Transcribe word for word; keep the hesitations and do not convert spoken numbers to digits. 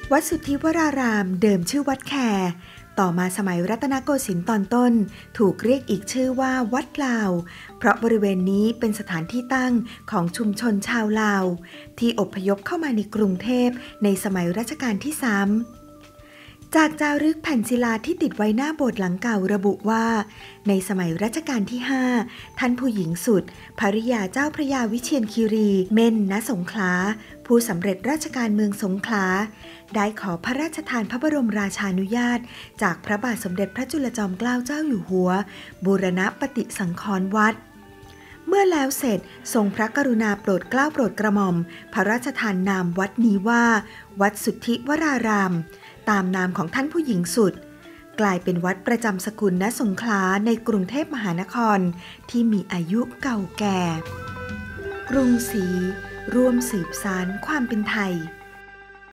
วัดสุทธิวรารามเดิมชื่อวัดแคต่อมาสมัยรัตนโกสินทร์ตอนต้นถูกเรียกอีกชื่อว่าวัดลาวเพราะบริเวณนี้เป็นสถานที่ตั้งของชุมชนชาวลาวที่อพยพเข้ามาในกรุงเทพในสมัยรัชกาลที่สามจากจารึกแผ่นศิลาที่ติดไว้หน้าโบสถ์หลังเก่าระบุว่าในสมัยรัชกาลที่ห้าท่านผู้หญิงสุดภริยาเจ้าพระยาวิเชียรคีรีเม่นณสงขลาผู้สำเร็จราชการเมืองสงขลาได้ขอพระราชทานพระบรมราชานุญาตจากพระบาทสมเด็จพระจุลจอมเกล้าเจ้าอยู่หัวบูรณปฏิสังขรณ์วัดเมื่อแล้วเสร็จทรงพระกรุณาโปรดเกล้าโปรดกระหม่อมพระราชทานนามวัดนี้ว่าวัดสุทธิวรารามตามนามของท่านผู้หญิงสุดกลายเป็นวัดประจำสกุลณสงขลาในกรุงเทพมหานครที่มีอายุเก่าแก่กรุงศรีร่วมสืบสานความเป็นไทย